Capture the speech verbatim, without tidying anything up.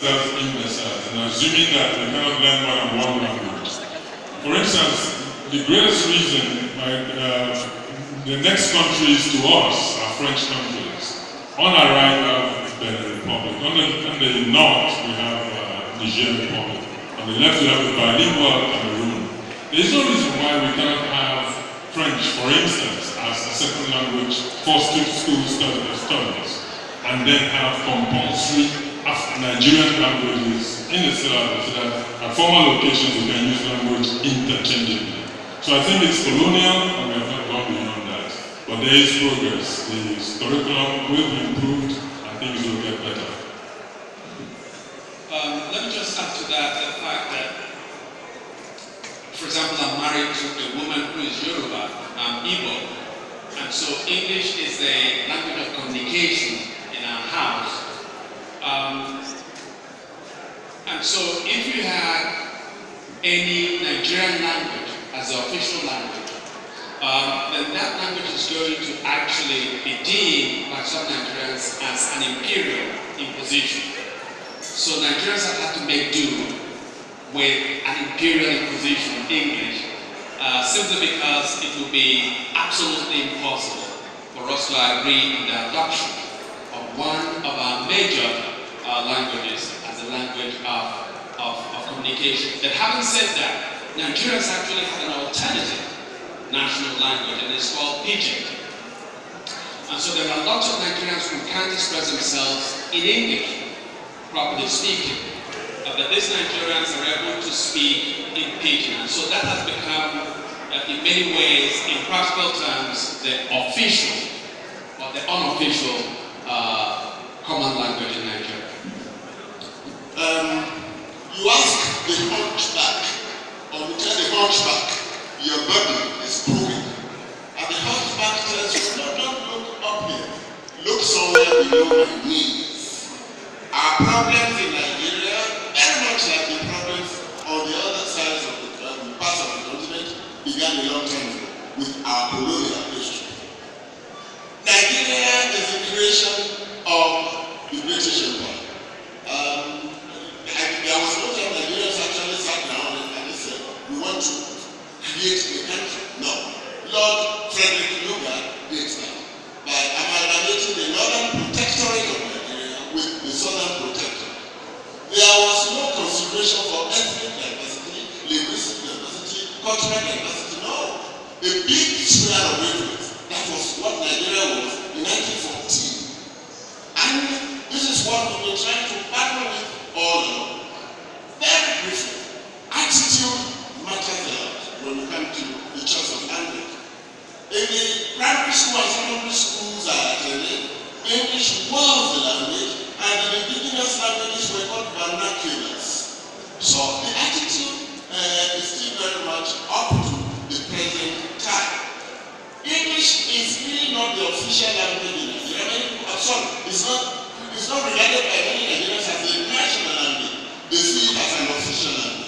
in the South, and assuming that we cannot learn more than one language. For instance, the greatest reason why uh, the next countries to us are French countries. On our right, we have Benin Republic. On the, on the north, we have uh, Niger Republic. On the left, we have the bilingual Cameroon. There is no reason why we cannot have French, for instance, as a second language for school studies, and then have compulsory Nigerian languages in the syllabus so that at formal locations we can use language interchangeably. So I think it's colonial and we have not gone beyond that. But there is progress. The curriculum will be improved and things will get better. Um, let me just add to that the fact that, for example, I'm married to a woman who is Yoruba, I'm Igbo, and so English is the language of communication in our house. Um, and so if you had any Nigerian language as the official language, um, then that language is going to actually be deemed by some Nigerians as an imperial imposition. So Nigerians have had to make do with an imperial imposition in English, uh, simply because it would be absolutely impossible for us to agree on the adoption of one of our major Uh, languages as a language of, of, of communication. But having said that, Nigerians actually have an alternative national language, and it's called Pidgin. And so there are lots of Nigerians who can't express themselves in English, properly speaking, uh, but these Nigerians are able to speak in Pidgin. And so that has become, uh, in many ways, in practical terms, the official or the unofficial uh, common language in Nigeria. Um, you ask the hunchback, or you tell the hunchback, your burden is proving. And the hunchback tells you, no, don't look up here. Look somewhere below my knees. Our problems in Nigeria, very much like the problems on the other sides of the um, parts of the continent, began a long time ago with our colonial history. Nigeria is a creation of the British Empire. Um, There was no time Nigerians actually sat down and they said, we want to create a country. No. Lord Frederick Lugard did that by amalgamating the northern protectorate of Nigeria with the southern protectorate. There was no consideration for ethnic diversity, linguistic diversity, cultural diversity. No. A big sphere of influence. That was what Nigeria was in nineteen fourteen. And this is what we've been trying to battle with all along. Very briefly, attitude matters a lot when you come to the choice of language. In the primary school and secondary schools I attended, English was the language, and the indigenous languages were called vernaculars. So the attitude uh, is still very much up to the present time. English is really not the official language in Nigeria. I mean, I'm sorry, it's not, it's not regarded by many Nigerians as a national language. They see it as an official language.